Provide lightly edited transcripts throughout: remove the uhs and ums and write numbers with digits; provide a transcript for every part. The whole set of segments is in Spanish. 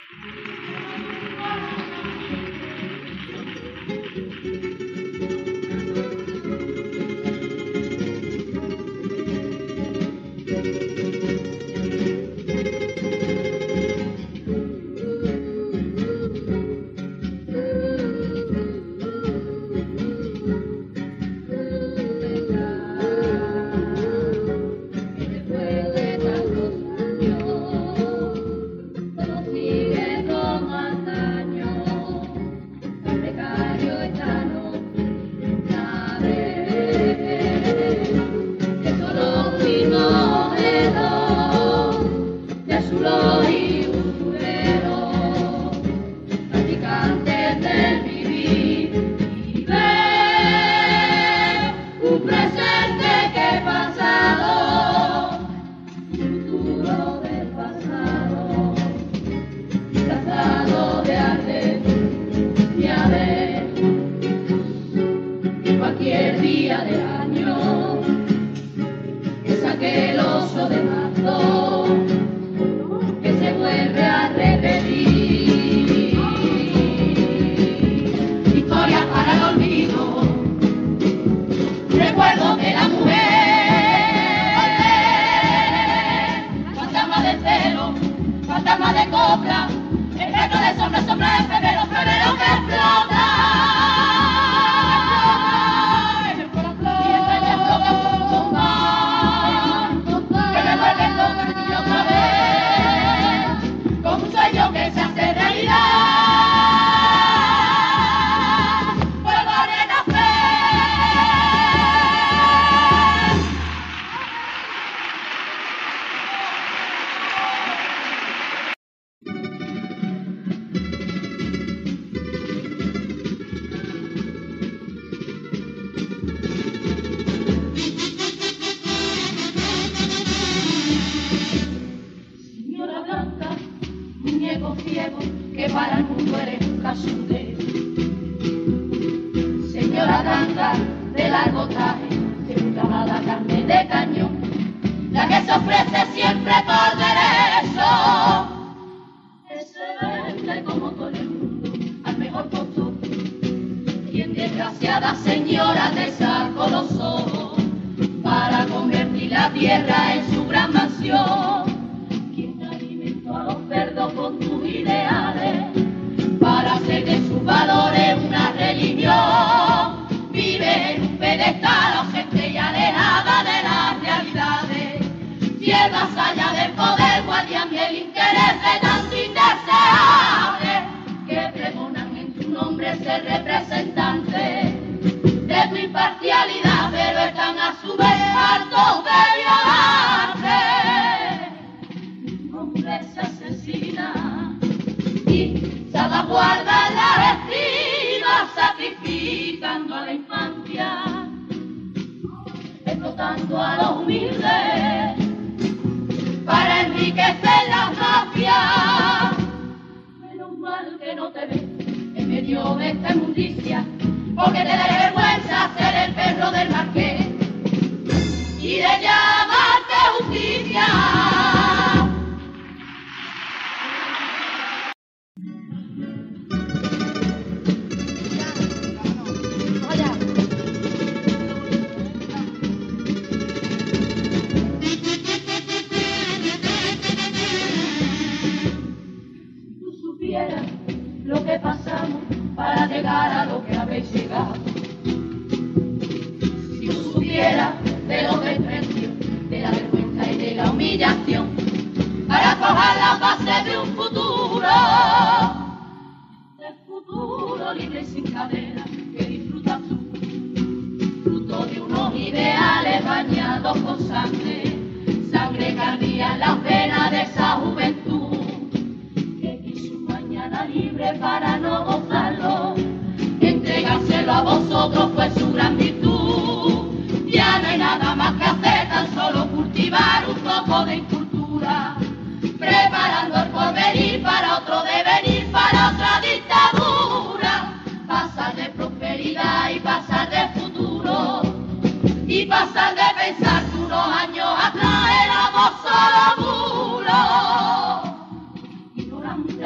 Ignorante de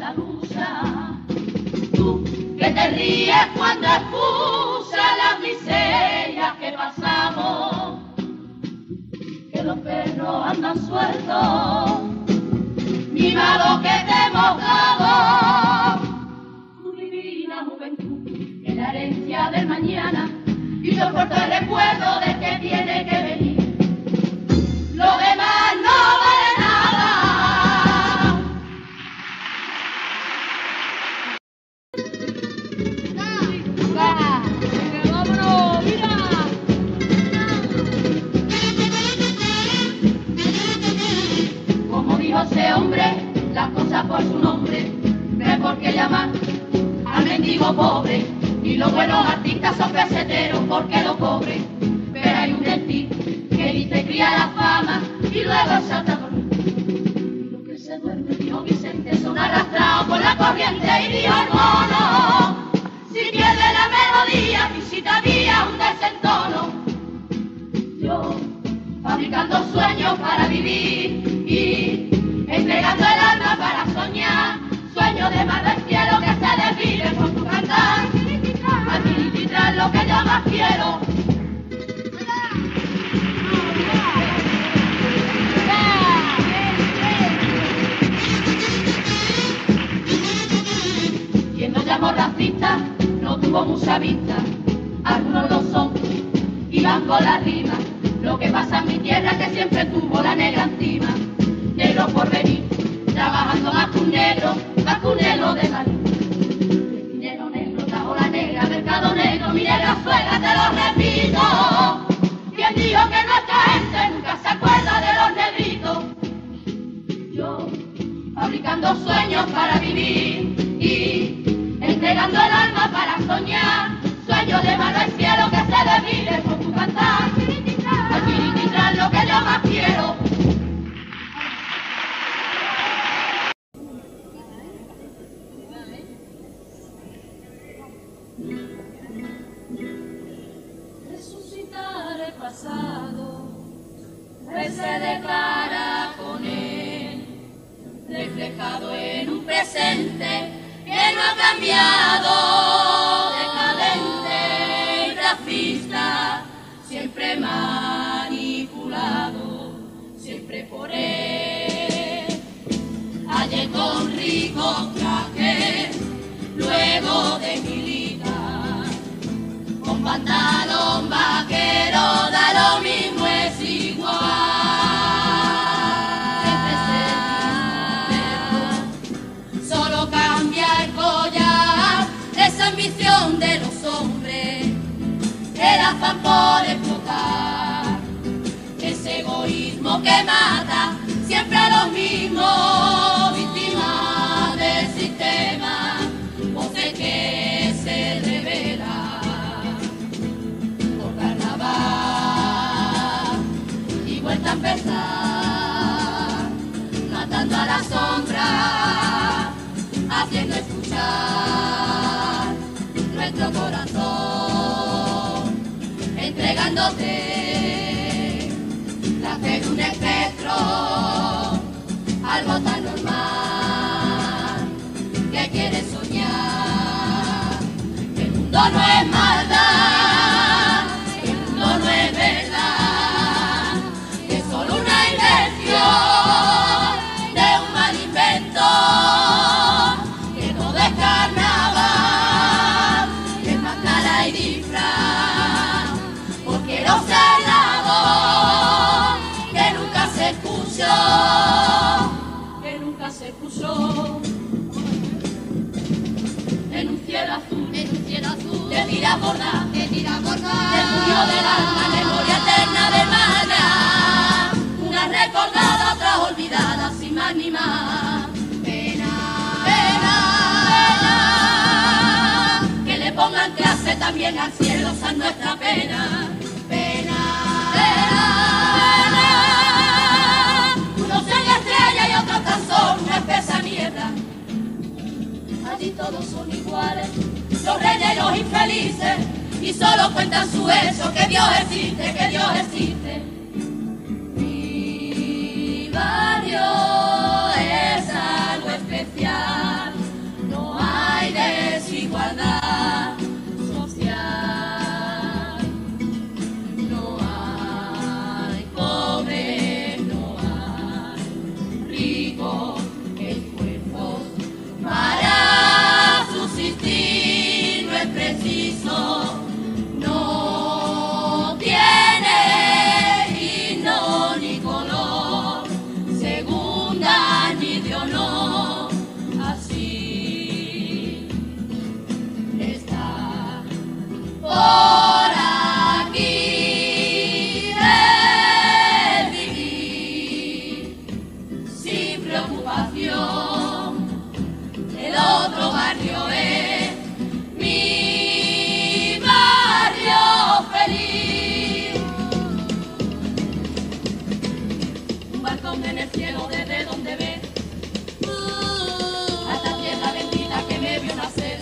la ducha. Tú que te ríes cuando expulsas las miserias que pasamos, que los perros andan sueltos, mimado que te hemos dado. Tu divina juventud es la herencia del mañana y yo porto el recuerdo de que tiene que venir. Lo demás no vale nada. ¡Vámonos! ¡Mira! Como dijo ese hombre, las cosas por su nombre, no hay por qué llamar al mendigo pobre. Y los buenos artistas son peseteros porque los pobres. Pero hay un dentí que dice cría la fama y luego salta por mí. Y los que se duermen, dijo Vicente, son arrastrados por la corriente y dijo hermano, si pierde la melodía, visita vía un desentono. Yo, fabricando sueños para vivir y entregando el alma para soñar, sueño de mar del cielo que se desvive por tu cantar. Aquí tras lo que yo más quiero. Quien nos llamó racista no tuvo mucha vista, algunos lo son y van con la rima. Lo que pasa en mi tierra es que siempre tuvo la negra encima, negro por venir, trabajando más que un negro de Madrid. Dinero negro, trajo la negra, mercado negro, mi negra suegra, te lo repito. Quien dijo que nuestra gente nunca se acuerda de los negritos. Yo, fabricando sueños para vivir y entregando el alma para soñar, sueño de mar al cielo que se desvive por tu cantar. Aquí tras lo que yo más quiero. Resucitar el pasado, verse de cara con él, reflejado en un presente que no ha cambiado, decadente y racista, siempre manipulado, siempre por él. Ayer con rico traje, luego de militar, con pantalón vaquero, da lo mismo, es igual. Siempre solo cambia el collar, esa ambición de los hombres, el afán por explotar, ese egoísmo que mata siempre a los mismos, víctimas del sistema, voces que se rebelan por carnaval y vuelta a empezar, matando a la sombra, haciendo escuchar nuestro corazón, entregándote la fe de un espectro, algo tan normal que quieres soñar. El mundo no es maldad, el mundo no es verdad, es solo una invención de un mal invento, que todo es carnaval, que es máscara y disfraz, porque los cerrados que nunca se escuchó, en un cielo azul, te tira bordar, del tuyo del alma, memoria eterna de Maya, una recordada, otra olvidada, sin más ni más. Pena, pena, pena, que le pongan clase también al cielo, esa es nuestra pena. Pena, pena, pena, unos sean estrellas y otros tan solo una espesa niebla. Allí todos son iguales, los reyes y los infelices, y solo cuentan su hecho, que Dios existe, que Dios existe. Mi barrio es algo especial, barrio es mi barrio feliz. Un balcón en el cielo desde donde ve a esta tierra bendita que me vio nacer.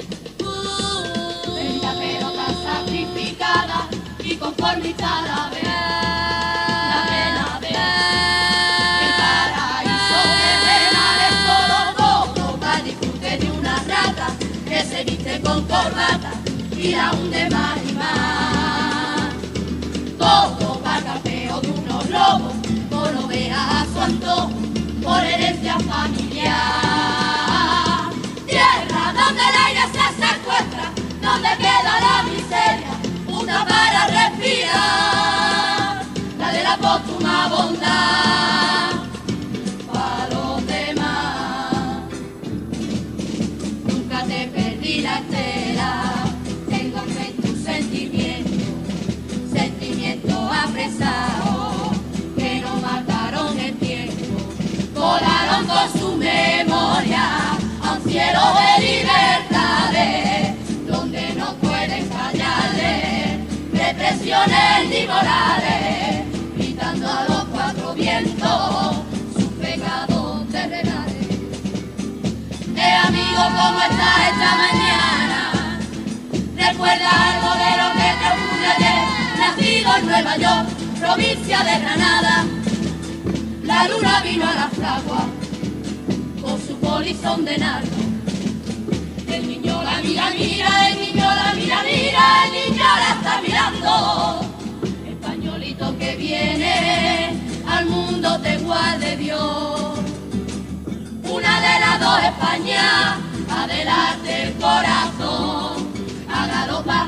Bendita pero tan sacrificada y conformizada a ver la pena de el paraíso que penal es solo todo para disfrute de una rata que se viste con corbata y la hunde más y más. Todo para capeo de unos lobos por ovejas a su antojo, por herencia familiar. Tierra donde el aire se secuestra, donde queda la miseria, una para respirar, la de la póstuma bondad para los demás. Nunca te perdí la estela, tengo en tus sentimientos, sentimientos apresados que no mataron el tiempo, volaron con su memoria a un cielo de libertades donde no pueden callarle represiones ni morales, gritando a los cuatro vientos sus pecados terrenales. Amigo, ¿cómo estás esta mañana? ¿Recuerdas algo de lo que te ocurrió ayer? Nacido en Nueva York, provincia de Granada, la luna vino a la fragua con su polizón de nardo. El niño la mira, mira, el niño la mira, mira, el niño la está mirando. Españolito que viene, al mundo te guarde Dios. Una de las dos Españas, adelante el corazón, a galopar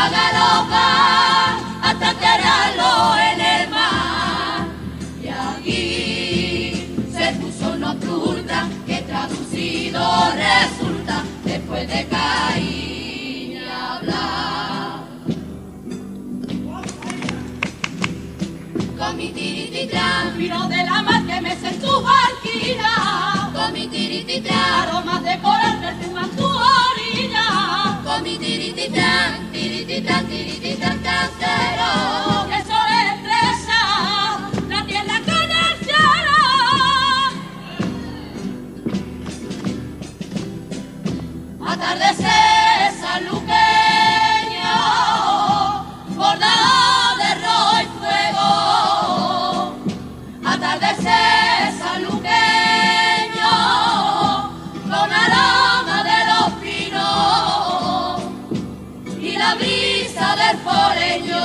hasta enterrarlo en el mar. Y aquí se puso nocturna, que traducido resulta después de Caín y hablar. Con mi tirititán, vino de la mar que me se tu barquilla. Con mi tirititán, aromas de coral perfuman tu orilla. Con mi tirititán, tirititán, tirititán, cantero, que eso expresa la tierra con el cielo. Atardecer sanluqueño, bordado de rojo y fuego. Atardecer sanluqueño, con aroma de los pinos y la brisa del foreño,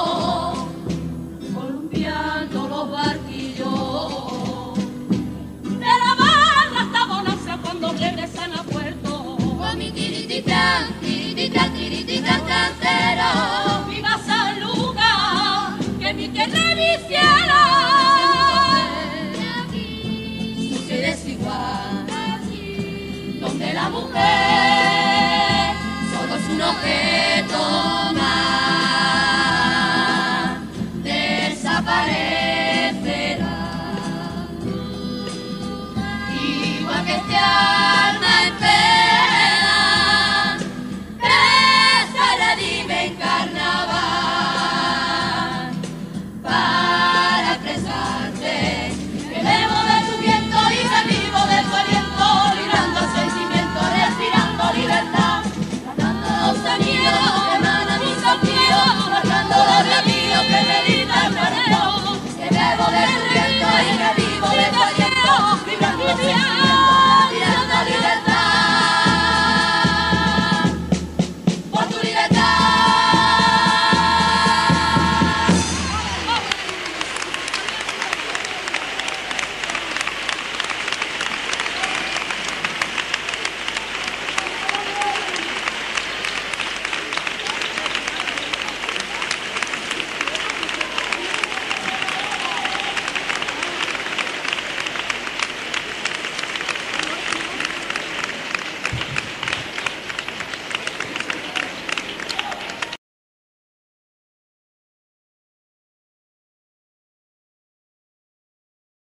columpiando los barquillos de la barra hasta Bonanza cuando regresan a puerto. Con mi tirititán, tirititán, tirititán, cantero, viva San Lucas, que mi tierra es mi cielo. Sucia y desigual, donde la mujer